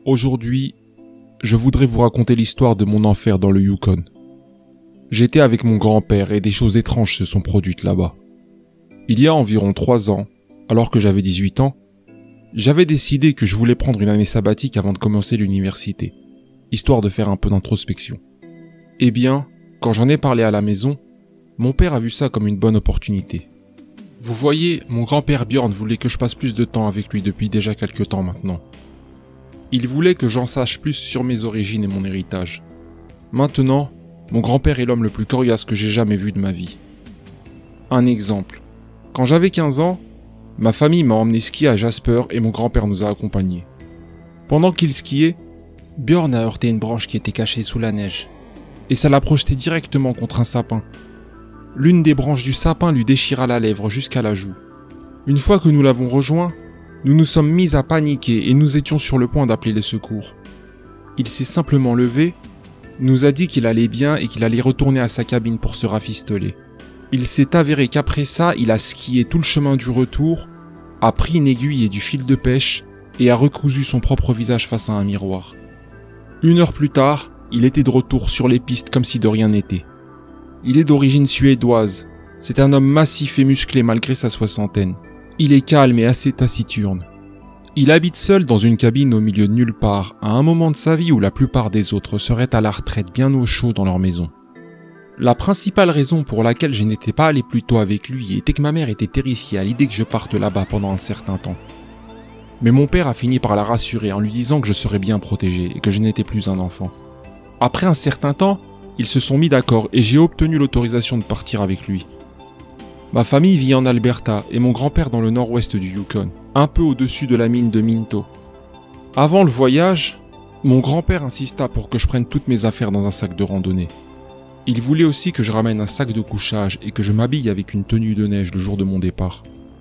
Aujourd'hui, je voudrais vous raconter l'histoire de mon enfer dans le Yukon. J'étais avec mon grand-père et des choses étranges se sont produites là-bas. Il y a environ 3 ans, alors que j'avais 18 ans, j'avais décidé que je voulais prendre une année sabbatique avant de commencer l'université, histoire de faire un peu d'introspection. Eh bien, quand j'en ai parlé à la maison, mon père a vu ça comme une bonne opportunité. Vous voyez, mon grand-père Björn voulait que je passe plus de temps avec lui depuis déjà quelques temps maintenant. Il voulait que j'en sache plus sur mes origines et mon héritage. Maintenant, mon grand-père est l'homme le plus coriace que j'ai jamais vu de ma vie. Un exemple. Quand j'avais 15 ans, ma famille m'a emmené skier à Jasper et mon grand-père nous a accompagnés. Pendant qu'il skiait, Björn a heurté une branche qui était cachée sous la neige, et ça l'a projeté directement contre un sapin. L'une des branches du sapin lui déchira la lèvre jusqu'à la joue. Une fois que nous l'avons rejoint, nous nous sommes mis à paniquer et nous étions sur le point d'appeler les secours. Il s'est simplement levé, nous a dit qu'il allait bien et qu'il allait retourner à sa cabine pour se rafistoler. Il s'est avéré qu'après ça, il a skié tout le chemin du retour, a pris une aiguille et du fil de pêche et a recousu son propre visage face à un miroir. 1 heure plus tard, il était de retour sur les pistes comme si de rien n'était. Il est d'origine suédoise. C'est un homme massif et musclé malgré sa soixantaine. Il est calme et assez taciturne. Il habite seul dans une cabine au milieu de nulle part, à un moment de sa vie où la plupart des autres seraient à la retraite bien au chaud dans leur maison. La principale raison pour laquelle je n'étais pas allé plus tôt avec lui était que ma mère était terrifiée à l'idée que je parte là-bas pendant un certain temps. Mais mon père a fini par la rassurer en lui disant que je serais bien protégé et que je n'étais plus un enfant. Après un certain temps, ils se sont mis d'accord et j'ai obtenu l'autorisation de partir avec lui. Ma famille vit en Alberta et mon grand-père dans le nord-ouest du Yukon, un peu au-dessus de la mine de Minto. Avant le voyage, mon grand-père insista pour que je prenne toutes mes affaires dans un sac de randonnée. Il voulait aussi que je ramène un sac de couchage et que je m'habille avec une tenue de neige le jour de mon départ.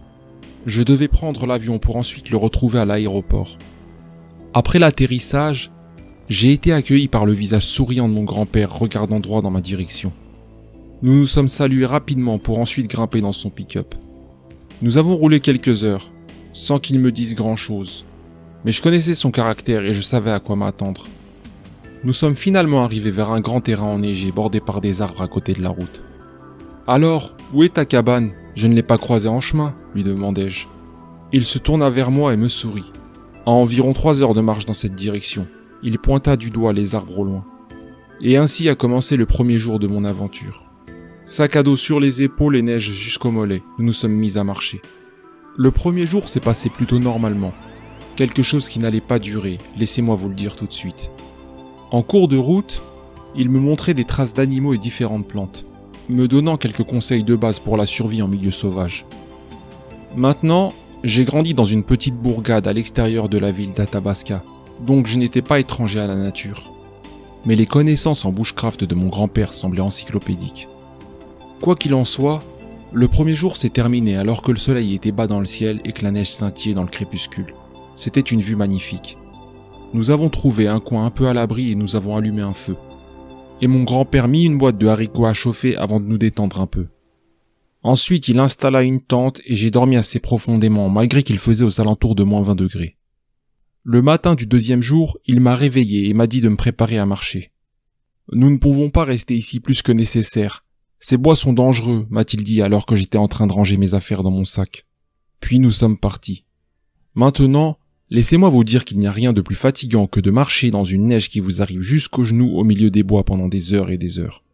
Je devais prendre l'avion pour ensuite le retrouver à l'aéroport. Après l'atterrissage, j'ai été accueilli par le visage souriant de mon grand-père regardant droit dans ma direction. Nous nous sommes salués rapidement pour ensuite grimper dans son pick-up. Nous avons roulé quelques heures, sans qu'il me dise grand-chose. Mais je connaissais son caractère et je savais à quoi m'attendre. Nous sommes finalement arrivés vers un grand terrain enneigé bordé par des arbres à côté de la route. « Alors, où est ta cabane ? Je ne l'ai pas croisée en chemin ?» lui demandai-je. Il se tourna vers moi et me sourit. À environ 3 heures de marche dans cette direction, il pointa du doigt les arbres au loin. Et ainsi a commencé le premier jour de mon aventure. Sac à dos sur les épaules et neige jusqu'aux mollets, nous nous sommes mis à marcher. Le premier jour s'est passé plutôt normalement. Quelque chose qui n'allait pas durer, laissez-moi vous le dire tout de suite. En cours de route, il me montrait des traces d'animaux et différentes plantes, me donnant quelques conseils de base pour la survie en milieu sauvage. Maintenant, j'ai grandi dans une petite bourgade à l'extérieur de la ville d'Athabasca, donc je n'étais pas étranger à la nature. Mais les connaissances en bushcraft de mon grand-père semblaient encyclopédiques. Quoi qu'il en soit, le premier jour s'est terminé alors que le soleil était bas dans le ciel et que la neige scintillait dans le crépuscule. C'était une vue magnifique. Nous avons trouvé un coin un peu à l'abri et nous avons allumé un feu. Et mon grand-père mit une boîte de haricots à chauffer avant de nous détendre un peu. Ensuite, il installa une tente et j'ai dormi assez profondément malgré qu'il faisait aux alentours de -20 degrés. Le matin du 2e jour, il m'a réveillé et m'a dit de me préparer à marcher. « Nous ne pouvons pas rester ici plus que nécessaire. Ces bois sont dangereux, m'a-t-il dit alors que j'étais en train de ranger mes affaires dans mon sac. Puis nous sommes partis. Maintenant, laissez-moi vous dire qu'il n'y a rien de plus fatigant que de marcher dans une neige qui vous arrive jusqu'aux genoux au milieu des bois pendant des heures et des heures.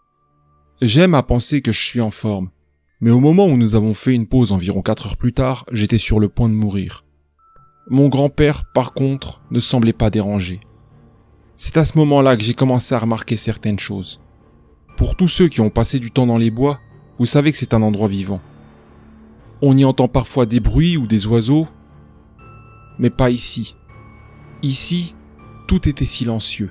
J'aime à penser que je suis en forme, mais au moment où nous avons fait une pause environ 4 heures plus tard, j'étais sur le point de mourir. Mon grand-père, par contre, ne semblait pas dérangé. C'est à ce moment-là que j'ai commencé à remarquer certaines choses. Pour tous ceux qui ont passé du temps dans les bois, vous savez que c'est un endroit vivant. On y entend parfois des bruits ou des oiseaux, mais pas ici. Ici, tout était silencieux.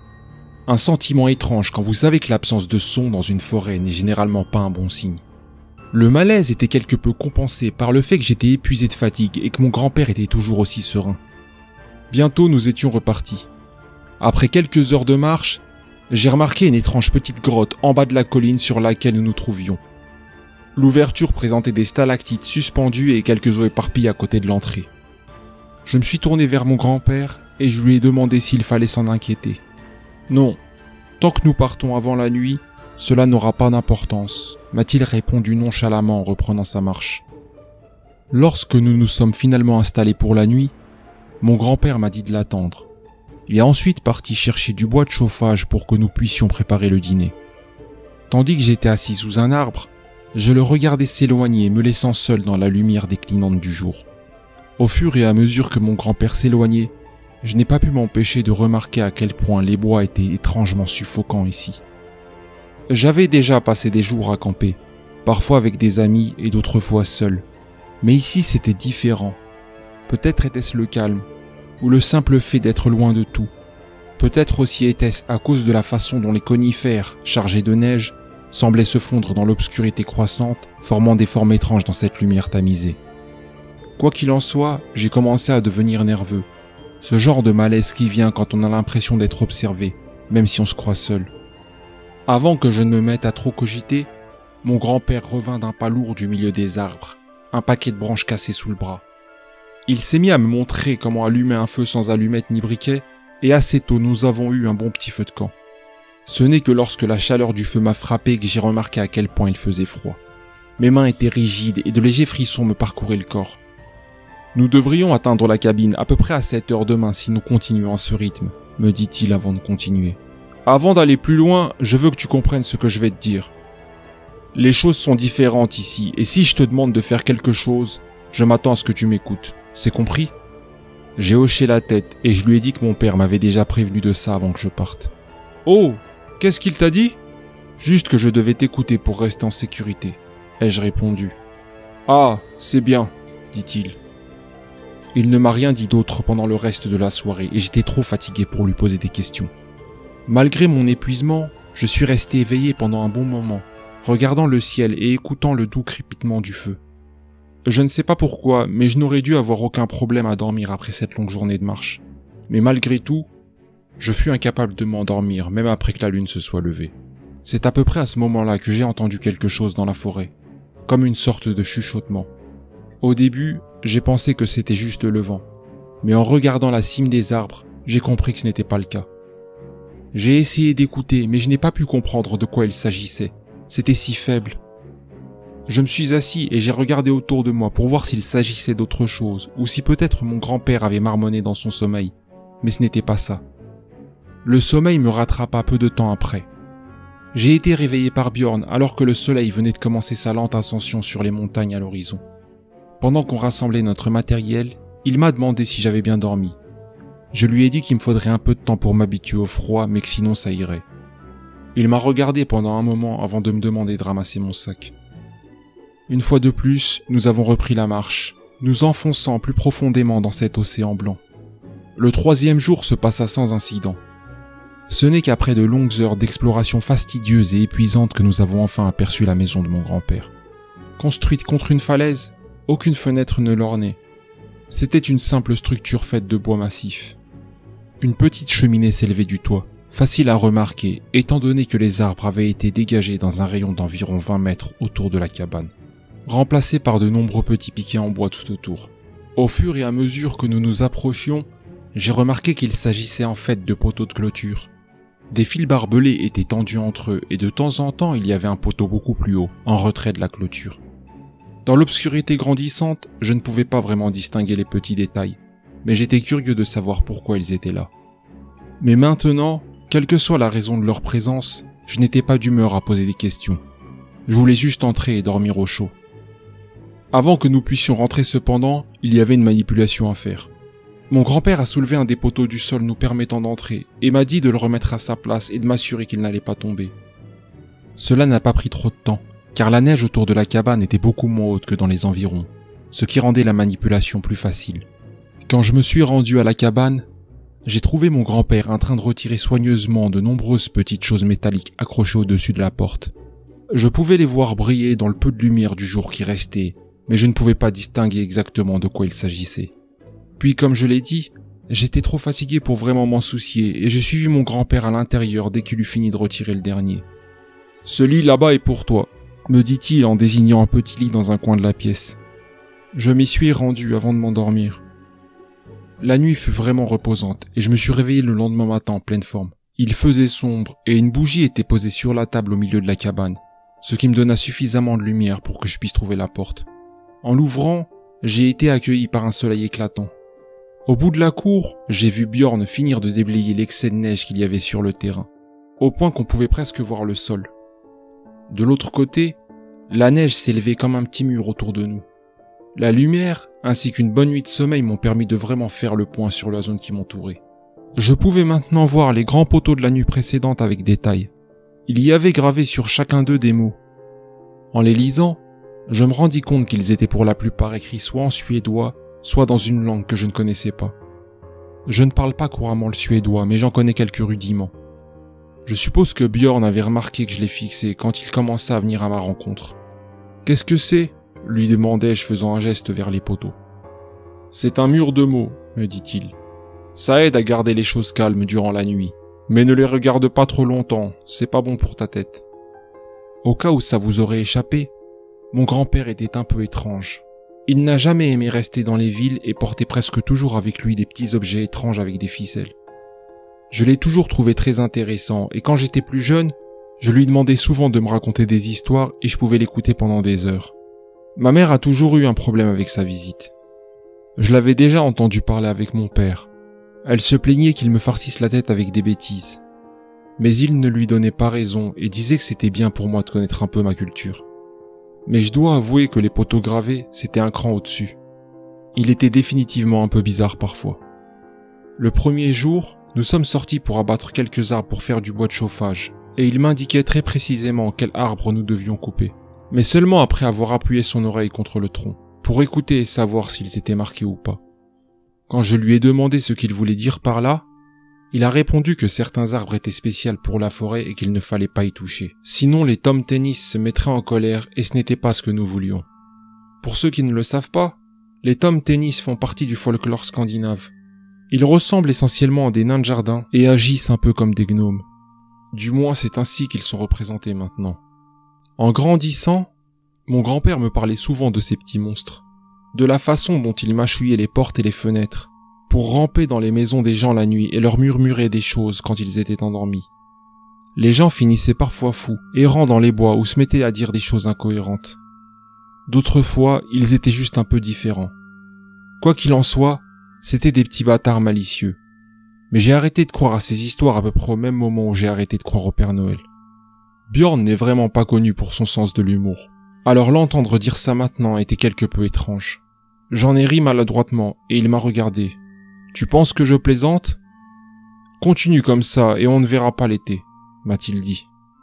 Un sentiment étrange quand vous savez que l'absence de son dans une forêt n'est généralement pas un bon signe. Le malaise était quelque peu compensé par le fait que j'étais épuisé de fatigue et que mon grand-père était toujours aussi serein. Bientôt nous étions repartis. Après quelques heures de marche, j'ai remarqué une étrange petite grotte en bas de la colline sur laquelle nous nous trouvions. L'ouverture présentait des stalactites suspendues et quelques eaux éparpillées à côté de l'entrée. Je me suis tourné vers mon grand-père et je lui ai demandé s'il fallait s'en inquiéter. Non, tant que nous partons avant la nuit, cela n'aura pas d'importance, m'a-t-il répondu nonchalamment en reprenant sa marche. Lorsque nous nous sommes finalement installés pour la nuit, mon grand-père m'a dit de l'attendre. Il est ensuite parti chercher du bois de chauffage pour que nous puissions préparer le dîner. Tandis que j'étais assis sous un arbre, je le regardais s'éloigner, me laissant seul dans la lumière déclinante du jour. Au fur et à mesure que mon grand-père s'éloignait, je n'ai pas pu m'empêcher de remarquer à quel point les bois étaient étrangement suffocants ici. J'avais déjà passé des jours à camper, parfois avec des amis et d'autres fois seul. Mais ici c'était différent. Peut-être était-ce le calme, ou le simple fait d'être loin de tout. Peut-être aussi était-ce à cause de la façon dont les conifères, chargés de neige, semblaient se fondre dans l'obscurité croissante, formant des formes étranges dans cette lumière tamisée. Quoi qu'il en soit, j'ai commencé à devenir nerveux. Ce genre de malaise qui vient quand on a l'impression d'être observé, même si on se croit seul. Avant que je ne me mette à trop cogiter, mon grand-père revint d'un pas lourd du milieu des arbres, un paquet de branches cassées sous le bras. Il s'est mis à me montrer comment allumer un feu sans allumette ni briquet, et assez tôt nous avons eu un bon petit feu de camp. Ce n'est que lorsque la chaleur du feu m'a frappé que j'ai remarqué à quel point il faisait froid. Mes mains étaient rigides et de légers frissons me parcouraient le corps. Nous devrions atteindre la cabine à peu près à 7 heures demain si nous continuons à ce rythme, me dit-il avant de continuer. Avant d'aller plus loin, je veux que tu comprennes ce que je vais te dire. Les choses sont différentes ici, et si je te demande de faire quelque chose, je m'attends à ce que tu m'écoutes. C'est compris ? J'ai hoché la tête et je lui ai dit que mon père m'avait déjà prévenu de ça avant que je parte. Oh, qu'est-ce qu'il t'a dit ? Juste que je devais t'écouter pour rester en sécurité, ai-je répondu. Ah, c'est bien, dit-il. Il ne m'a rien dit d'autre pendant le reste de la soirée et j'étais trop fatigué pour lui poser des questions. Malgré mon épuisement, je suis resté éveillé pendant un bon moment, regardant le ciel et écoutant le doux crépitement du feu. Je ne sais pas pourquoi, mais je n'aurais dû avoir aucun problème à dormir après cette longue journée de marche. Mais malgré tout, je fus incapable de m'endormir, même après que la lune se soit levée. C'est à peu près à ce moment-là que j'ai entendu quelque chose dans la forêt, comme une sorte de chuchotement. Au début, j'ai pensé que c'était juste le vent, mais en regardant la cime des arbres, j'ai compris que ce n'était pas le cas. J'ai essayé d'écouter, mais je n'ai pas pu comprendre de quoi il s'agissait. C'était si faible. Je me suis assis et j'ai regardé autour de moi pour voir s'il s'agissait d'autre chose, ou si peut-être mon grand-père avait marmonné dans son sommeil, mais ce n'était pas ça. Le sommeil me rattrapa peu de temps après. J'ai été réveillé par Bjorn alors que le soleil venait de commencer sa lente ascension sur les montagnes à l'horizon. Pendant qu'on rassemblait notre matériel, il m'a demandé si j'avais bien dormi. Je lui ai dit qu'il me faudrait un peu de temps pour m'habituer au froid, mais que sinon ça irait. Il m'a regardé pendant un moment avant de me demander de ramasser mon sac. Une fois de plus, nous avons repris la marche, nous enfonçant plus profondément dans cet océan blanc. Le 3e jour se passa sans incident. Ce n'est qu'après de longues heures d'exploration fastidieuse et épuisante que nous avons enfin aperçu la maison de mon grand-père. Construite contre une falaise, aucune fenêtre ne l'ornait. C'était une simple structure faite de bois massif. Une petite cheminée s'élevait du toit, facile à remarquer étant donné que les arbres avaient été dégagés dans un rayon d'environ 20 mètres autour de la cabane, remplacés par de nombreux petits piquets en bois tout autour. Au fur et à mesure que nous nous approchions, j'ai remarqué qu'il s'agissait en fait de poteaux de clôture. Des fils barbelés étaient tendus entre eux et de temps en temps il y avait un poteau beaucoup plus haut, en retrait de la clôture. Dans l'obscurité grandissante, je ne pouvais pas vraiment distinguer les petits détails, mais j'étais curieux de savoir pourquoi ils étaient là. Mais maintenant, quelle que soit la raison de leur présence, je n'étais pas d'humeur à poser des questions. Je voulais juste entrer et dormir au chaud. Avant que nous puissions rentrer cependant, il y avait une manipulation à faire. Mon grand-père a soulevé un des poteaux du sol nous permettant d'entrer et m'a dit de le remettre à sa place et de m'assurer qu'il n'allait pas tomber. Cela n'a pas pris trop de temps, car la neige autour de la cabane était beaucoup moins haute que dans les environs, ce qui rendait la manipulation plus facile. Quand je me suis rendu à la cabane, j'ai trouvé mon grand-père en train de retirer soigneusement de nombreuses petites choses métalliques accrochées au-dessus de la porte. Je pouvais les voir briller dans le peu de lumière du jour qui restait, mais je ne pouvais pas distinguer exactement de quoi il s'agissait. Puis, comme je l'ai dit, j'étais trop fatigué pour vraiment m'en soucier et j'ai suivi mon grand-père à l'intérieur dès qu'il eut fini de retirer le dernier. « Ce lit là-bas est pour toi », me dit-il en désignant un petit lit dans un coin de la pièce. Je m'y suis rendu avant de m'endormir. La nuit fut vraiment reposante et je me suis réveillé le lendemain matin en pleine forme. Il faisait sombre et une bougie était posée sur la table au milieu de la cabane, ce qui me donna suffisamment de lumière pour que je puisse trouver la porte. En l'ouvrant, j'ai été accueilli par un soleil éclatant. Au bout de la cour, j'ai vu Bjorn finir de déblayer l'excès de neige qu'il y avait sur le terrain, au point qu'on pouvait presque voir le sol. De l'autre côté, la neige s'élevait comme un petit mur autour de nous. La lumière, ainsi qu'une bonne nuit de sommeil m'ont permis de vraiment faire le point sur la zone qui m'entourait. Je pouvais maintenant voir les grands poteaux de la nuit précédente avec détail. Il y avait gravé sur chacun d'eux des mots. En les lisant, je me rendis compte qu'ils étaient pour la plupart écrits soit en suédois, soit dans une langue que je ne connaissais pas. Je ne parle pas couramment le suédois, mais j'en connais quelques rudiments. Je suppose que Bjorn avait remarqué que je l'ai fixé quand il commença à venir à ma rencontre. « Qu'est-ce que c'est ?» lui demandai-je faisant un geste vers les poteaux. « C'est un mur de mots, » me dit-il. « Ça aide à garder les choses calmes durant la nuit. Mais ne les regarde pas trop longtemps, c'est pas bon pour ta tête. » Au cas où ça vous aurait échappé, mon grand-père était un peu étrange. Il n'a jamais aimé rester dans les villes et portait presque toujours avec lui des petits objets étranges avec des ficelles. Je l'ai toujours trouvé très intéressant et quand j'étais plus jeune, je lui demandais souvent de me raconter des histoires et je pouvais l'écouter pendant des heures. Ma mère a toujours eu un problème avec sa visite. Je l'avais déjà entendu parler avec mon père. Elle se plaignait qu'il me farcisse la tête avec des bêtises. Mais il ne lui donnait pas raison et disait que c'était bien pour moi de connaître un peu ma culture. Mais je dois avouer que les poteaux gravés, c'était un cran au-dessus. Il était définitivement un peu bizarre parfois. Le premier jour, nous sommes sortis pour abattre quelques arbres pour faire du bois de chauffage, et il m'indiquait très précisément quel arbre nous devions couper. Mais seulement après avoir appuyé son oreille contre le tronc, pour écouter et savoir s'ils étaient marqués ou pas. Quand je lui ai demandé ce qu'il voulait dire par là, il a répondu que certains arbres étaient spéciaux pour la forêt et qu'il ne fallait pas y toucher. Sinon les tomtennis se mettraient en colère et ce n'était pas ce que nous voulions. Pour ceux qui ne le savent pas, les tomtennis font partie du folklore scandinave. Ils ressemblent essentiellement à des nains de jardin et agissent un peu comme des gnomes. Du moins c'est ainsi qu'ils sont représentés maintenant. En grandissant, mon grand-père me parlait souvent de ces petits monstres, de la façon dont ils mâchouillaient les portes et les fenêtres, pour ramper dans les maisons des gens la nuit et leur murmurer des choses quand ils étaient endormis. Les gens finissaient parfois fous, errant dans les bois ou se mettaient à dire des choses incohérentes. D'autres fois, ils étaient juste un peu différents. Quoi qu'il en soit, c'étaient des petits bâtards malicieux. Mais j'ai arrêté de croire à ces histoires à peu près au même moment où j'ai arrêté de croire au Père Noël. Bjorn n'est vraiment pas connu pour son sens de l'humour. Alors l'entendre dire ça maintenant était quelque peu étrange. J'en ai ri maladroitement et il m'a regardé. « Tu penses que je plaisante ? Continue comme ça et on ne verra pas l'été, » m'a-t-il dit.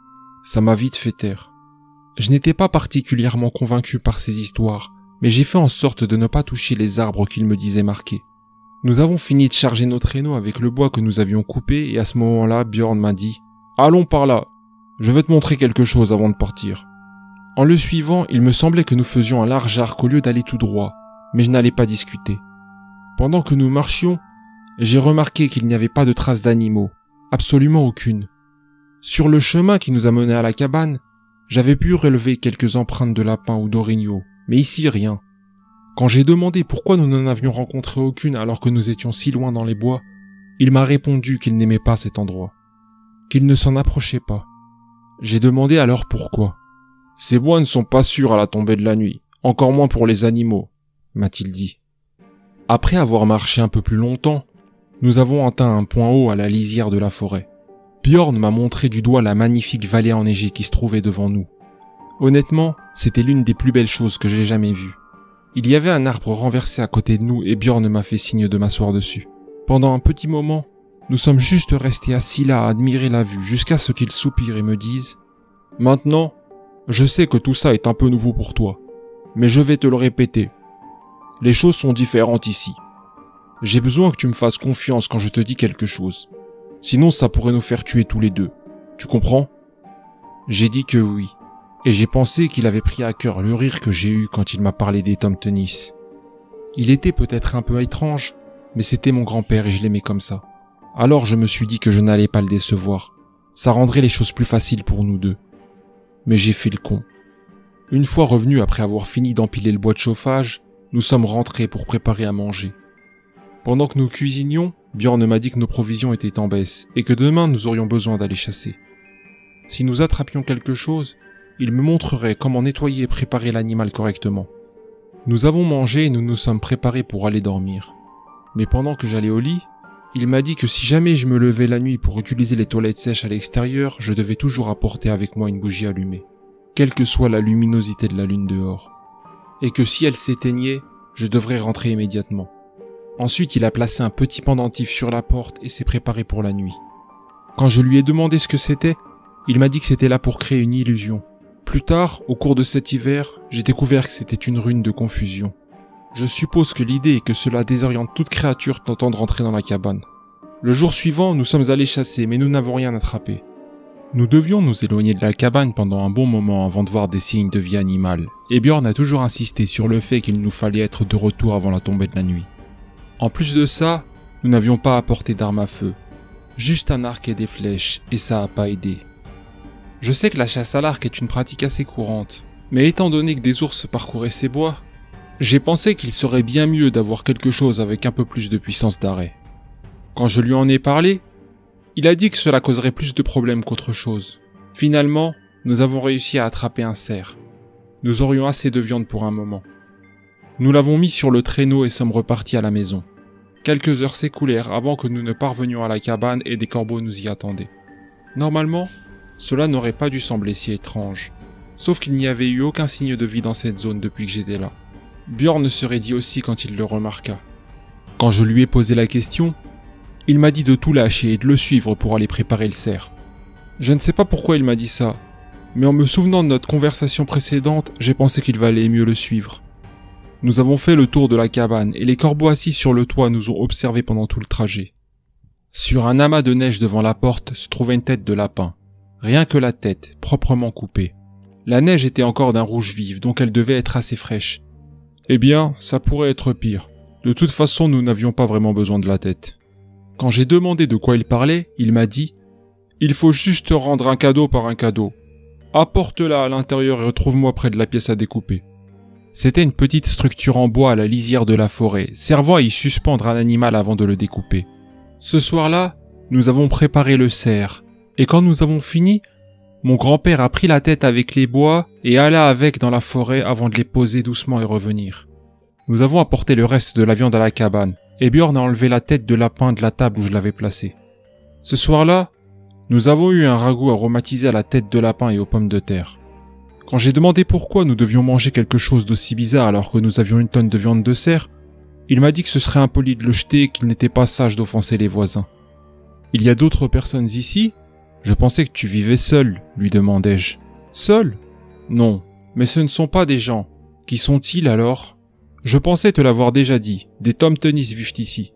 Ça m'a vite fait taire. Je n'étais pas particulièrement convaincu par ces histoires, mais j'ai fait en sorte de ne pas toucher les arbres qu'il me disait marquer. Nous avons fini de charger nos traîneaux avec le bois que nous avions coupé et à ce moment-là, Bjorn m'a dit « Allons par là, je vais te montrer quelque chose avant de partir. » En le suivant, il me semblait que nous faisions un large arc au lieu d'aller tout droit, mais je n'allais pas discuter. Pendant que nous marchions, j'ai remarqué qu'il n'y avait pas de traces d'animaux, absolument aucune. Sur le chemin qui nous a menés à la cabane, j'avais pu relever quelques empreintes de lapins ou d'orignaux, mais ici rien. Quand j'ai demandé pourquoi nous n'en avions rencontré aucune alors que nous étions si loin dans les bois, il m'a répondu qu'il n'aimait pas cet endroit, qu'il ne s'en approchait pas. J'ai demandé alors pourquoi. « Ces bois ne sont pas sûrs à la tombée de la nuit, encore moins pour les animaux, » m'a-t-il dit. Après avoir marché un peu plus longtemps, nous avons atteint un point haut à la lisière de la forêt. Bjorn m'a montré du doigt la magnifique vallée enneigée qui se trouvait devant nous. Honnêtement, c'était l'une des plus belles choses que j'ai jamais vues. Il y avait un arbre renversé à côté de nous et Bjorn m'a fait signe de m'asseoir dessus. Pendant un petit moment, nous sommes juste restés assis là à admirer la vue jusqu'à ce qu'il soupire et me dise « Maintenant, je sais que tout ça est un peu nouveau pour toi, mais je vais te le répéter. Les choses sont différentes ici. J'ai besoin que tu me fasses confiance quand je te dis quelque chose. Sinon ça pourrait nous faire tuer tous les deux. Tu comprends ?» J'ai dit que oui, et j'ai pensé qu'il avait pris à cœur le rire que j'ai eu quand il m'a parlé des tomtennis. Il était peut-être un peu étrange, mais c'était mon grand-père et je l'aimais comme ça. Alors je me suis dit que je n'allais pas le décevoir. Ça rendrait les choses plus faciles pour nous deux. Mais j'ai fait le con. Une fois revenus après avoir fini d'empiler le bois de chauffage, nous sommes rentrés pour préparer à manger. Pendant que nous cuisinions, Björn m'a dit que nos provisions étaient en baisse et que demain nous aurions besoin d'aller chasser. Si nous attrapions quelque chose, il me montrerait comment nettoyer et préparer l'animal correctement. Nous avons mangé et nous nous sommes préparés pour aller dormir. Mais pendant que j'allais au lit, il m'a dit que si jamais je me levais la nuit pour utiliser les toilettes sèches à l'extérieur, je devais toujours apporter avec moi une bougie allumée, quelle que soit la luminosité de la lune dehors. Et que si elle s'éteignait, je devrais rentrer immédiatement. Ensuite, il a placé un petit pendentif sur la porte et s'est préparé pour la nuit. Quand je lui ai demandé ce que c'était, il m'a dit que c'était là pour créer une illusion. Plus tard, au cours de cet hiver, j'ai découvert que c'était une rune de confusion. Je suppose que l'idée est que cela désoriente toute créature tentant de rentrer dans la cabane. Le jour suivant, nous sommes allés chasser, mais nous n'avons rien attrapé. Nous devions nous éloigner de la cabane pendant un bon moment avant de voir des signes de vie animale, et Björn a toujours insisté sur le fait qu'il nous fallait être de retour avant la tombée de la nuit. En plus de ça, nous n'avions pas apporté d'armes à feu, juste un arc et des flèches, et ça a pas aidé. Je sais que la chasse à l'arc est une pratique assez courante, mais étant donné que des ours parcouraient ces bois, j'ai pensé qu'il serait bien mieux d'avoir quelque chose avec un peu plus de puissance d'arrêt. Quand je lui en ai parlé, il a dit que cela causerait plus de problèmes qu'autre chose. Finalement, nous avons réussi à attraper un cerf. Nous aurions assez de viande pour un moment. Nous l'avons mis sur le traîneau et sommes repartis à la maison. Quelques heures s'écoulèrent avant que nous ne parvenions à la cabane et des corbeaux nous y attendaient. Normalement, cela n'aurait pas dû sembler si étrange, sauf qu'il n'y avait eu aucun signe de vie dans cette zone depuis que j'étais là. Björn serait dit aussi quand il le remarqua. Quand je lui ai posé la question, il m'a dit de tout lâcher et de le suivre pour aller préparer le cerf. Je ne sais pas pourquoi il m'a dit ça, mais en me souvenant de notre conversation précédente, j'ai pensé qu'il valait mieux le suivre. Nous avons fait le tour de la cabane et les corbeaux assis sur le toit nous ont observés pendant tout le trajet. Sur un amas de neige devant la porte se trouvait une tête de lapin. Rien que la tête, proprement coupée. La neige était encore d'un rouge vif, donc elle devait être assez fraîche. Eh bien, ça pourrait être pire. De toute façon, nous n'avions pas vraiment besoin de la tête. Quand j'ai demandé de quoi il parlait, il m'a dit « Il faut juste rendre un cadeau par un cadeau. Apporte-la à l'intérieur et retrouve-moi près de la pièce à découper. » C'était une petite structure en bois à la lisière de la forêt, servant à y suspendre un animal avant de le découper. Ce soir-là, nous avons préparé le cerf, et quand nous avons fini, mon grand-père a pris la tête avec les bois et alla avec dans la forêt avant de les poser doucement et revenir. Nous avons apporté le reste de la viande à la cabane, et Björn a enlevé la tête de lapin de la table où je l'avais placée. Ce soir-là, nous avons eu un ragoût aromatisé à la tête de lapin et aux pommes de terre. Quand j'ai demandé pourquoi nous devions manger quelque chose d'aussi bizarre alors que nous avions une tonne de viande de cerf, il m'a dit que ce serait impoli de le jeter et qu'il n'était pas sage d'offenser les voisins. « Il y a d'autres personnes ici ? Je pensais que tu vivais seul, lui demandai-je. Seul ? Non, mais ce ne sont pas des gens. Qui sont-ils alors ? Je pensais te l'avoir déjà dit, des Tom Tennis vivent ici.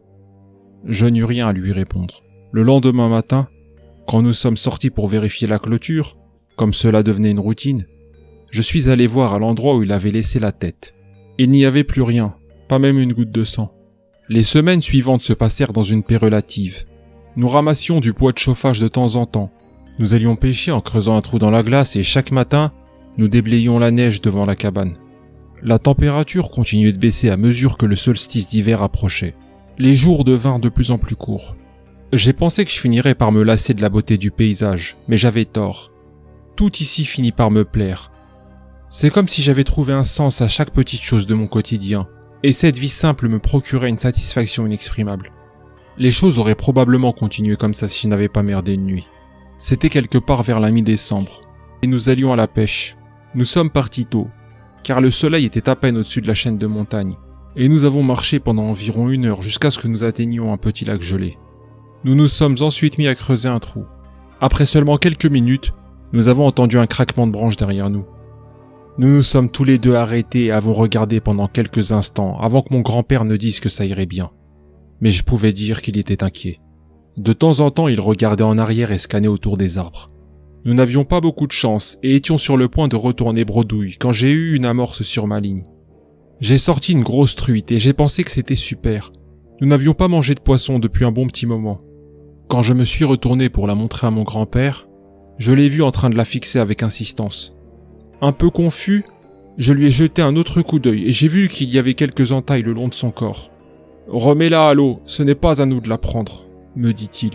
Je n'eus rien à lui répondre. Le lendemain matin, quand nous sommes sortis pour vérifier la clôture, comme cela devenait une routine, je suis allé voir à l'endroit où il avait laissé la tête. Il n'y avait plus rien, pas même une goutte de sang. Les semaines suivantes se passèrent dans une paix relative. Nous ramassions du bois de chauffage de temps en temps. Nous allions pêcher en creusant un trou dans la glace et chaque matin, nous déblayions la neige devant la cabane. La température continuait de baisser à mesure que le solstice d'hiver approchait. Les jours devinrent de plus en plus courts. J'ai pensé que je finirais par me lasser de la beauté du paysage, mais j'avais tort. Tout ici finit par me plaire. C'est comme si j'avais trouvé un sens à chaque petite chose de mon quotidien, et cette vie simple me procurait une satisfaction inexprimable. Les choses auraient probablement continué comme ça si je n'avais pas merdé une nuit. C'était quelque part vers la mi-décembre, et nous allions à la pêche. Nous sommes partis tôt, car le soleil était à peine au-dessus de la chaîne de montagnes, et nous avons marché pendant environ 1 heure jusqu'à ce que nous atteignions un petit lac gelé. Nous nous sommes ensuite mis à creuser un trou. Après seulement quelques minutes, nous avons entendu un craquement de branches derrière nous. Nous nous sommes tous les deux arrêtés et avons regardé pendant quelques instants avant que mon grand-père ne dise que ça irait bien. Mais je pouvais dire qu'il était inquiet. De temps en temps, il regardait en arrière et scannait autour des arbres. Nous n'avions pas beaucoup de chance et étions sur le point de retourner bredouille quand j'ai eu une amorce sur ma ligne. J'ai sorti une grosse truite et j'ai pensé que c'était super. Nous n'avions pas mangé de poisson depuis un bon petit moment. Quand je me suis retourné pour la montrer à mon grand-père, je l'ai vu en train de la fixer avec insistance. Un peu confus, je lui ai jeté un autre coup d'œil et j'ai vu qu'il y avait quelques entailles le long de son corps. Remets-la à l'eau, ce n'est pas à nous de la prendre, me dit-il.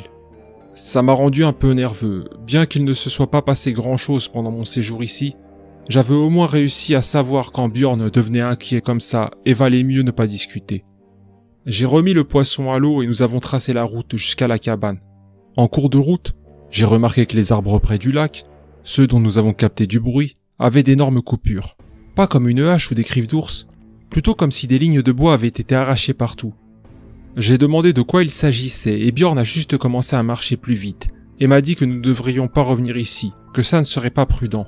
Ça m'a rendu un peu nerveux, bien qu'il ne se soit pas passé grand-chose pendant mon séjour ici, j'avais au moins réussi à savoir quand Björn devenait inquiet comme ça et valait mieux ne pas discuter. J'ai remis le poisson à l'eau et nous avons tracé la route jusqu'à la cabane. En cours de route, j'ai remarqué que les arbres près du lac, ceux dont nous avons capté du bruit, avaient d'énormes coupures. Pas comme une hache ou des griffes d'ours, plutôt comme si des lignes de bois avaient été arrachées partout. J'ai demandé de quoi il s'agissait et Björn a juste commencé à marcher plus vite et m'a dit que nous ne devrions pas revenir ici, que ça ne serait pas prudent.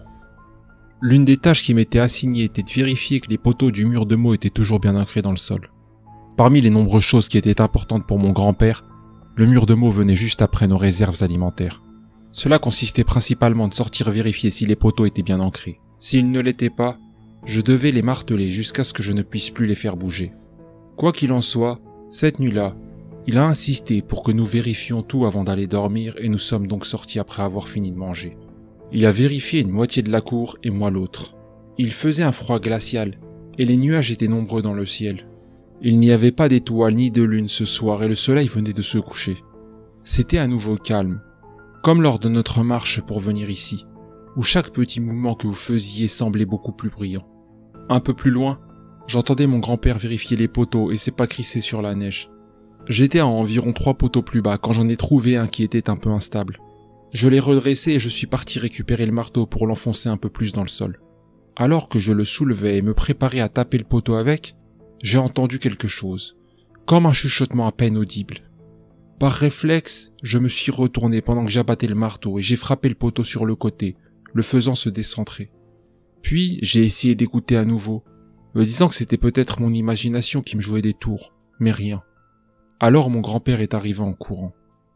L'une des tâches qui m'était assignée était de vérifier que les poteaux du mur de Meaux étaient toujours bien ancrés dans le sol. Parmi les nombreuses choses qui étaient importantes pour mon grand-père, le mur de Meaux venait juste après nos réserves alimentaires. Cela consistait principalement de sortir vérifier si les poteaux étaient bien ancrés. S'ils ne l'étaient pas, je devais les marteler jusqu'à ce que je ne puisse plus les faire bouger. Quoi qu'il en soit, cette nuit-là, il a insisté pour que nous vérifions tout avant d'aller dormir et nous sommes donc sortis après avoir fini de manger. Il a vérifié une moitié de la cour et moi l'autre. Il faisait un froid glacial et les nuages étaient nombreux dans le ciel. Il n'y avait pas d'étoiles ni de lune ce soir et le soleil venait de se coucher. C'était à nouveau calme, comme lors de notre marche pour venir ici, où chaque petit mouvement que vous faisiez semblait beaucoup plus brillant. Un peu plus loin, j'entendais mon grand-père vérifier les poteaux et s'épacrisser sur la neige. J'étais à environ 3 poteaux plus bas quand j'en ai trouvé un qui était un peu instable. Je l'ai redressé et je suis parti récupérer le marteau pour l'enfoncer un peu plus dans le sol. Alors que je le soulevais et me préparais à taper le poteau avec, j'ai entendu quelque chose, comme un chuchotement à peine audible. Par réflexe, je me suis retourné pendant que j'abattais le marteau et j'ai frappé le poteau sur le côté, le faisant se décentrer. Puis j'ai essayé d'écouter à nouveau, me disant que c'était peut-être mon imagination qui me jouait des tours, mais rien. Alors mon grand-père est arrivé en courant.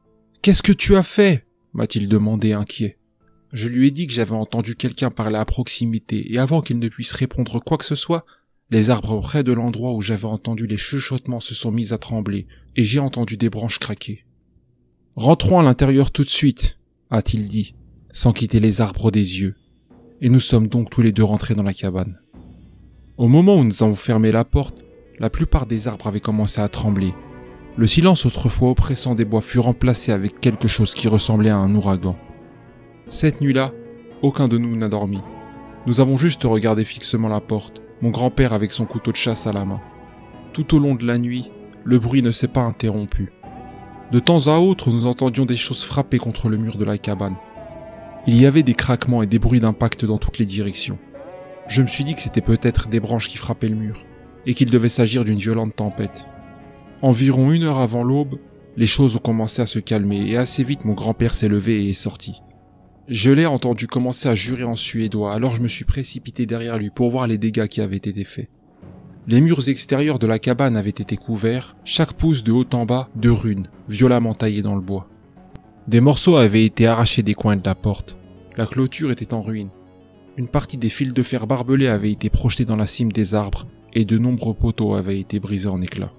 « Qu'est-ce que tu as fait ?» m'a-t-il demandé inquiet. Je lui ai dit que j'avais entendu quelqu'un parler à proximité et avant qu'il ne puisse répondre quoi que ce soit, les arbres près de l'endroit où j'avais entendu les chuchotements se sont mis à trembler et j'ai entendu des branches craquer. « Rentrons à l'intérieur tout de suite » a-t-il dit, sans quitter les arbres des yeux. Et nous sommes donc tous les deux rentrés dans la cabane. Au moment où nous avons fermé la porte, la plupart des arbres avaient commencé à trembler. Le silence autrefois oppressant des bois fut remplacé avec quelque chose qui ressemblait à un ouragan. Cette nuit-là, aucun de nous n'a dormi. Nous avons juste regardé fixement la porte, mon grand-père avec son couteau de chasse à la main. Tout au long de la nuit, le bruit ne s'est pas interrompu. De temps à autre, nous entendions des choses frapper contre le mur de la cabane. Il y avait des craquements et des bruits d'impact dans toutes les directions. Je me suis dit que c'était peut-être des branches qui frappaient le mur, et qu'il devait s'agir d'une violente tempête. Environ 1 heure avant l'aube, les choses ont commencé à se calmer et assez vite mon grand-père s'est levé et est sorti. Je l'ai entendu commencer à jurer en suédois, alors je me suis précipité derrière lui pour voir les dégâts qui avaient été faits. Les murs extérieurs de la cabane avaient été couverts, chaque pouce de haut en bas, de runes, violemment taillées dans le bois. Des morceaux avaient été arrachés des coins de la porte. La clôture était en ruine. Une partie des fils de fer barbelés avait été projetée dans la cime des arbres et de nombreux poteaux avaient été brisés en éclats.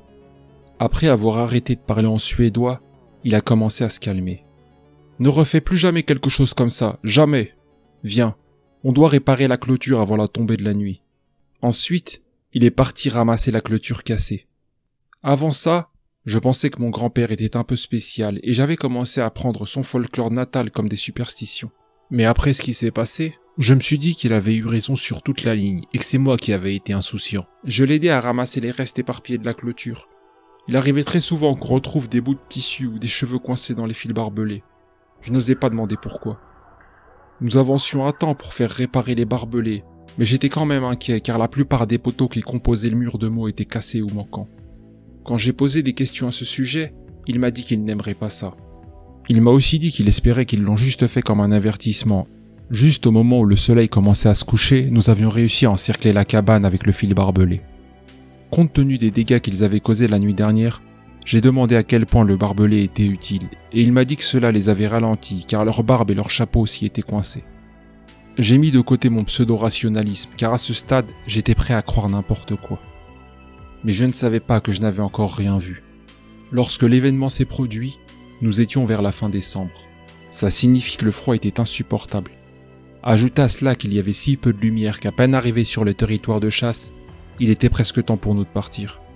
Après avoir arrêté de parler en suédois, il a commencé à se calmer. « Ne refais plus jamais quelque chose comme ça, jamais. Viens, on doit réparer la clôture avant la tombée de la nuit. » Ensuite, il est parti ramasser la clôture cassée. Avant ça, je pensais que mon grand-père était un peu spécial et j'avais commencé à prendre son folklore natal comme des superstitions. Mais après ce qui s'est passé, je me suis dit qu'il avait eu raison sur toute la ligne et que c'est moi qui avais été insouciant. Je l'aidais à ramasser les restes éparpillés de la clôture. Il arrivait très souvent qu'on retrouve des bouts de tissu ou des cheveux coincés dans les fils barbelés. Je n'osais pas demander pourquoi. Nous avancions à temps pour faire réparer les barbelés, mais j'étais quand même inquiet car la plupart des poteaux qui composaient le mur de Meaux étaient cassés ou manquants. Quand j'ai posé des questions à ce sujet, il m'a dit qu'il n'aimerait pas ça. Il m'a aussi dit qu'il espérait qu'ils l'ont juste fait comme un avertissement. Juste au moment où le soleil commençait à se coucher, nous avions réussi à encercler la cabane avec le fil barbelé. Compte tenu des dégâts qu'ils avaient causés la nuit dernière, j'ai demandé à quel point le barbelé était utile, et il m'a dit que cela les avait ralentis car leur barbe et leur chapeau s'y étaient coincés. J'ai mis de côté mon pseudo-rationalisme car à ce stade, j'étais prêt à croire n'importe quoi. Mais je ne savais pas que je n'avais encore rien vu. Lorsque l'événement s'est produit, nous étions vers la fin décembre. Ça signifie que le froid était insupportable. Ajoute à cela qu'il y avait si peu de lumière qu'à peine arrivé sur le territoire de chasse, il était presque temps pour nous de partir.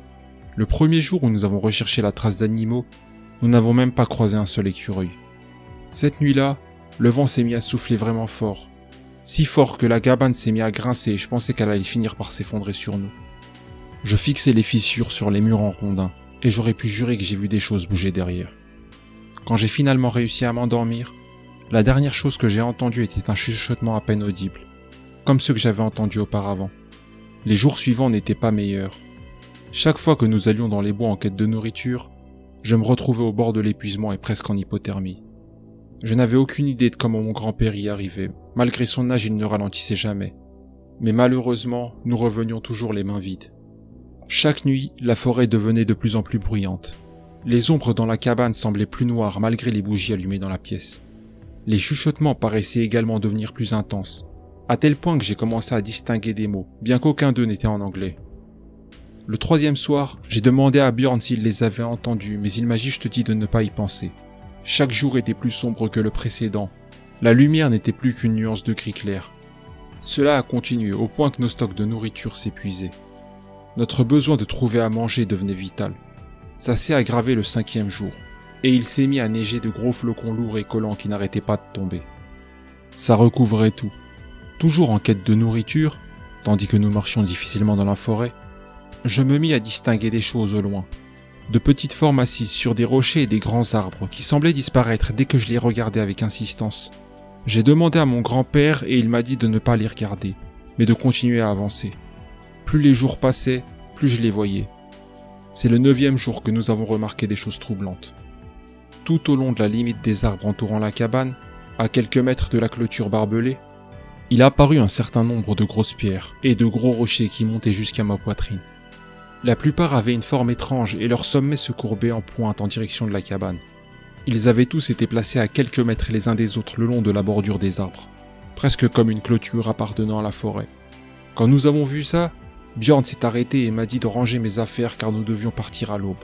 Le premier jour où nous avons recherché la trace d'animaux, nous n'avons même pas croisé un seul écureuil. Cette nuit-là, le vent s'est mis à souffler vraiment fort. Si fort que la cabane s'est mise à grincer et je pensais qu'elle allait finir par s'effondrer sur nous. Je fixais les fissures sur les murs en rondins et j'aurais pu jurer que j'ai vu des choses bouger derrière. Quand j'ai finalement réussi à m'endormir, la dernière chose que j'ai entendue était un chuchotement à peine audible, comme ceux que j'avais entendus auparavant. Les jours suivants n'étaient pas meilleurs. Chaque fois que nous allions dans les bois en quête de nourriture, je me retrouvais au bord de l'épuisement et presque en hypothermie. Je n'avais aucune idée de comment mon grand-père y arrivait. Malgré son âge, il ne ralentissait jamais. Mais malheureusement, nous revenions toujours les mains vides. Chaque nuit, la forêt devenait de plus en plus bruyante. Les ombres dans la cabane semblaient plus noires malgré les bougies allumées dans la pièce. Les chuchotements paraissaient également devenir plus intenses, à tel point que j'ai commencé à distinguer des mots, bien qu'aucun d'eux n'était en anglais. Le troisième soir, j'ai demandé à Björn s'il les avait entendus, mais il m'a juste dit de ne pas y penser. Chaque jour était plus sombre que le précédent. La lumière n'était plus qu'une nuance de gris clair. Cela a continué au point que nos stocks de nourriture s'épuisaient. Notre besoin de trouver à manger devenait vital. Ça s'est aggravé le 5e jour, et il s'est mis à neiger de gros flocons lourds et collants qui n'arrêtaient pas de tomber. Ça recouvrait tout. Toujours en quête de nourriture, tandis que nous marchions difficilement dans la forêt, je me mis à distinguer des choses au loin. De petites formes assises sur des rochers et des grands arbres qui semblaient disparaître dès que je les regardais avec insistance. J'ai demandé à mon grand-père et il m'a dit de ne pas les regarder, mais de continuer à avancer. Plus les jours passaient, plus je les voyais. C'est le 9e jour que nous avons remarqué des choses troublantes. Tout au long de la limite des arbres entourant la cabane, à quelques mètres de la clôture barbelée, il a apparu un certain nombre de grosses pierres et de gros rochers qui montaient jusqu'à ma poitrine. La plupart avaient une forme étrange et leur sommet se courbait en pointe en direction de la cabane. Ils avaient tous été placés à quelques mètres les uns des autres le long de la bordure des arbres, presque comme une clôture appartenant à la forêt. Quand nous avons vu ça, Björn s'est arrêté et m'a dit de ranger mes affaires car nous devions partir à l'aube.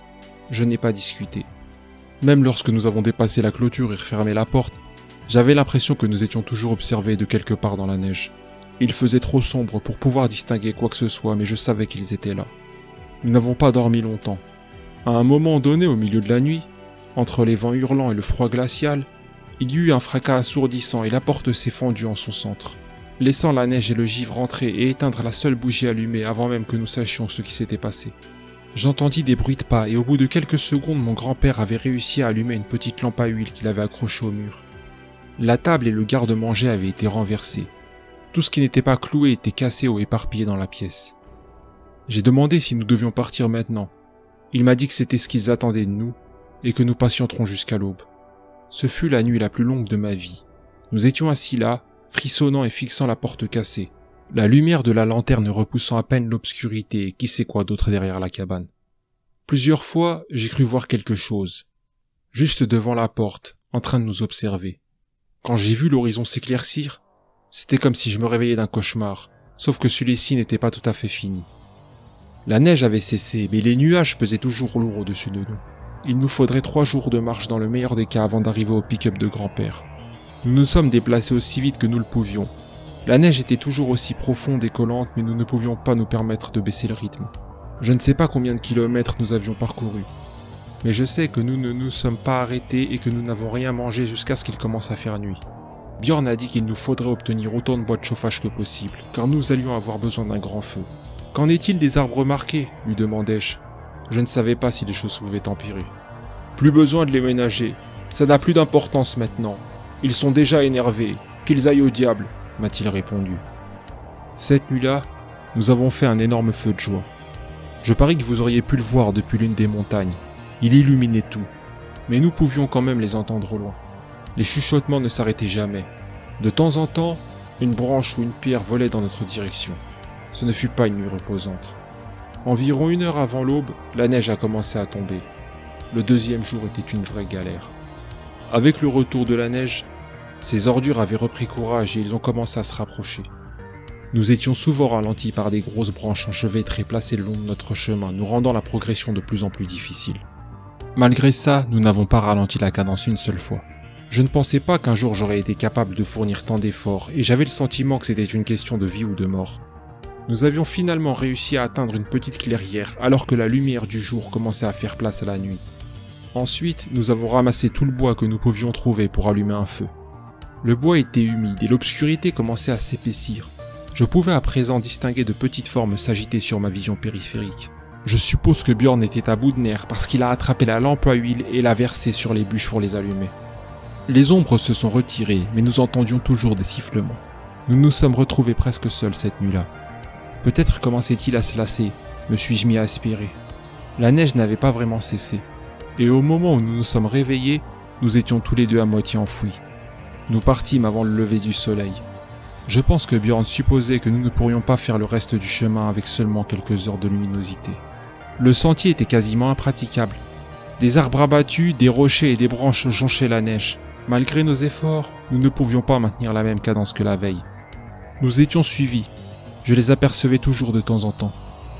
Je n'ai pas discuté. Même lorsque nous avons dépassé la clôture et refermé la porte, j'avais l'impression que nous étions toujours observés de quelque part dans la neige. Il faisait trop sombre pour pouvoir distinguer quoi que ce soit, mais je savais qu'ils étaient là. Nous n'avons pas dormi longtemps. À un moment donné, au milieu de la nuit, entre les vents hurlants et le froid glacial, il y eut un fracas assourdissant et la porte s'est fendue en son centre, laissant la neige et le givre entrer et éteindre la seule bougie allumée avant même que nous sachions ce qui s'était passé. J'entendis des bruits de pas et au bout de quelques secondes, mon grand-père avait réussi à allumer une petite lampe à huile qu'il avait accrochée au mur. La table et le garde-manger avaient été renversés. Tout ce qui n'était pas cloué était cassé ou éparpillé dans la pièce. J'ai demandé si nous devions partir maintenant. Il m'a dit que c'était ce qu'ils attendaient de nous et que nous patienterons jusqu'à l'aube. Ce fut la nuit la plus longue de ma vie. Nous étions assis là, frissonnant et fixant la porte cassée, la lumière de la lanterne repoussant à peine l'obscurité et qui sait quoi d'autre derrière la cabane. Plusieurs fois, j'ai cru voir quelque chose, juste devant la porte, en train de nous observer. Quand j'ai vu l'horizon s'éclaircir, c'était comme si je me réveillais d'un cauchemar, sauf que celui-ci n'était pas tout à fait fini. La neige avait cessé, mais les nuages pesaient toujours lourds au-dessus de nous. Il nous faudrait 3 jours de marche dans le meilleur des cas avant d'arriver au pick-up de grand-père. Nous nous sommes déplacés aussi vite que nous le pouvions. La neige était toujours aussi profonde et collante, mais nous ne pouvions pas nous permettre de baisser le rythme. Je ne sais pas combien de kilomètres nous avions parcouru, mais je sais que nous ne nous sommes pas arrêtés et que nous n'avons rien mangé jusqu'à ce qu'il commence à faire nuit. Björn a dit qu'il nous faudrait obtenir autant de bois de chauffage que possible, car nous allions avoir besoin d'un grand feu. « Qu'en est-il des arbres marqués ?» lui demandai-je. Je ne savais pas si les choses pouvaient empirer. « Plus besoin de les ménager. Ça n'a plus d'importance maintenant. Ils sont déjà énervés. Qu'ils aillent au diable !» m'a-t-il répondu. Cette nuit-là, nous avons fait un énorme feu de joie. Je parie que vous auriez pu le voir depuis l'une des montagnes. Il illuminait tout. Mais nous pouvions quand même les entendre au loin. Les chuchotements ne s'arrêtaient jamais. De temps en temps, une branche ou une pierre volait dans notre direction. Ce ne fut pas une nuit reposante. Environ 1 heure avant l'aube, la neige a commencé à tomber. Le 2e jour était une vraie galère. Avec le retour de la neige, ces ordures avaient repris courage et ils ont commencé à se rapprocher. Nous étions souvent ralentis par des grosses branches enchevêtrées placées le long de notre chemin, nous rendant la progression de plus en plus difficile. Malgré ça, nous n'avons pas ralenti la cadence une seule fois. Je ne pensais pas qu'un jour j'aurais été capable de fournir tant d'efforts et j'avais le sentiment que c'était une question de vie ou de mort. Nous avions finalement réussi à atteindre une petite clairière alors que la lumière du jour commençait à faire place à la nuit. Ensuite, nous avons ramassé tout le bois que nous pouvions trouver pour allumer un feu. Le bois était humide et l'obscurité commençait à s'épaissir. Je pouvais à présent distinguer de petites formes s'agiter sur ma vision périphérique. Je suppose que Björn était à bout de nerfs parce qu'il a attrapé la lampe à huile et l'a versée sur les bûches pour les allumer. Les ombres se sont retirées, mais nous entendions toujours des sifflements. Nous nous sommes retrouvés presque seuls cette nuit-là. Peut-être commençait-il à se lasser, me suis-je mis à aspirer. La neige n'avait pas vraiment cessé, et au moment où nous nous sommes réveillés, nous étions tous les deux à moitié enfouis. Nous partîmes avant le lever du soleil. Je pense que Björn supposait que nous ne pourrions pas faire le reste du chemin avec seulement quelques heures de luminosité. Le sentier était quasiment impraticable. Des arbres abattus, des rochers et des branches jonchaient la neige. Malgré nos efforts, nous ne pouvions pas maintenir la même cadence que la veille. Nous étions suivis. Je les apercevais toujours de temps en temps.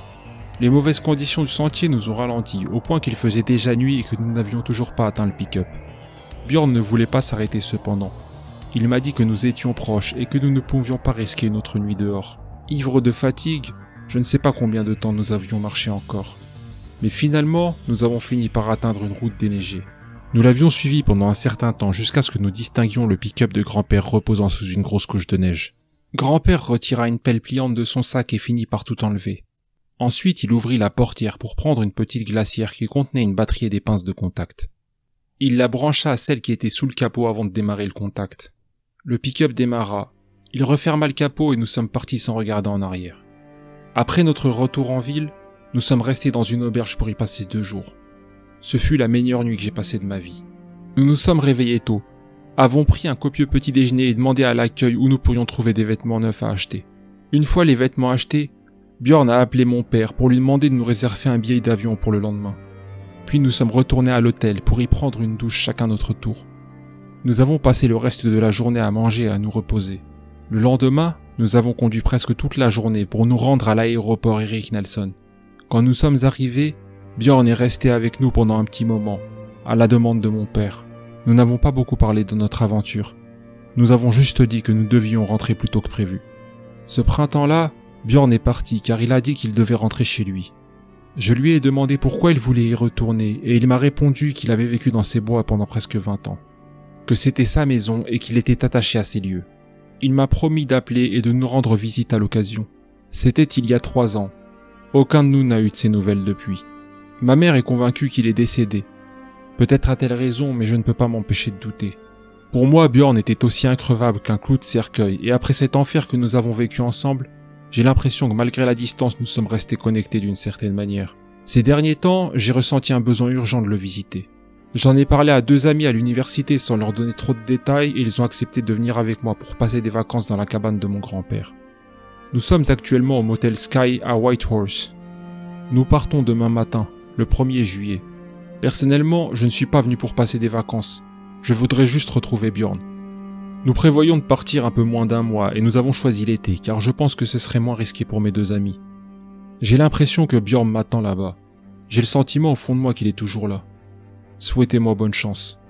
Les mauvaises conditions du sentier nous ont ralentis, au point qu'il faisait déjà nuit et que nous n'avions toujours pas atteint le pick-up. Björn ne voulait pas s'arrêter cependant. Il m'a dit que nous étions proches et que nous ne pouvions pas risquer une autre nuit dehors. Ivre de fatigue, je ne sais pas combien de temps nous avions marché encore. Mais finalement, nous avons fini par atteindre une route déneigée. Nous l'avions suivi pendant un certain temps jusqu'à ce que nous distinguions le pick-up de grand-père reposant sous une grosse couche de neige. Grand-père retira une pelle pliante de son sac et finit par tout enlever. Ensuite, il ouvrit la portière pour prendre une petite glacière qui contenait une batterie et des pinces de contact. Il la brancha à celle qui était sous le capot avant de démarrer le contact. Le pick-up démarra. Il referma le capot et nous sommes partis sans regarder en arrière. Après notre retour en ville, nous sommes restés dans une auberge pour y passer 2 jours. Ce fut la meilleure nuit que j'ai passée de ma vie. Nous nous sommes réveillés tôt, avons pris un copieux petit déjeuner et demandé à l'accueil où nous pourrions trouver des vêtements neufs à acheter. Une fois les vêtements achetés, Björn a appelé mon père pour lui demander de nous réserver un billet d'avion pour le lendemain. Puis nous sommes retournés à l'hôtel pour y prendre une douche chacun notre tour. Nous avons passé le reste de la journée à manger et à nous reposer. Le lendemain, nous avons conduit presque toute la journée pour nous rendre à l'aéroport Erik Nelson. Quand nous sommes arrivés, Björn est resté avec nous pendant un petit moment, à la demande de mon père. Nous n'avons pas beaucoup parlé de notre aventure. Nous avons juste dit que nous devions rentrer plus tôt que prévu. Ce printemps-là, Björn est parti car il a dit qu'il devait rentrer chez lui. Je lui ai demandé pourquoi il voulait y retourner et il m'a répondu qu'il avait vécu dans ces bois pendant presque 20 ans. Que c'était sa maison et qu'il était attaché à ces lieux. Il m'a promis d'appeler et de nous rendre visite à l'occasion. C'était il y a 3 ans. Aucun de nous n'a eu de ses nouvelles depuis. Ma mère est convaincue qu'il est décédé. Peut-être a-t-elle raison, mais je ne peux pas m'empêcher de douter. Pour moi, Björn était aussi increvable qu'un clou de cercueil, et après cet enfer que nous avons vécu ensemble, j'ai l'impression que malgré la distance, nous sommes restés connectés d'une certaine manière. Ces derniers temps, j'ai ressenti un besoin urgent de le visiter. J'en ai parlé à 2 amis à l'université sans leur donner trop de détails et ils ont accepté de venir avec moi pour passer des vacances dans la cabane de mon grand-père. Nous sommes actuellement au motel Sky à Whitehorse. Nous partons demain matin, le 1er juillet. Personnellement, je ne suis pas venu pour passer des vacances. Je voudrais juste retrouver Björn. Nous prévoyons de partir un peu moins d'1 mois et nous avons choisi l'été car je pense que ce serait moins risqué pour mes 2 amis. J'ai l'impression que Björn m'attend là-bas. J'ai le sentiment au fond de moi qu'il est toujours là. Souhaitez-moi bonne chance.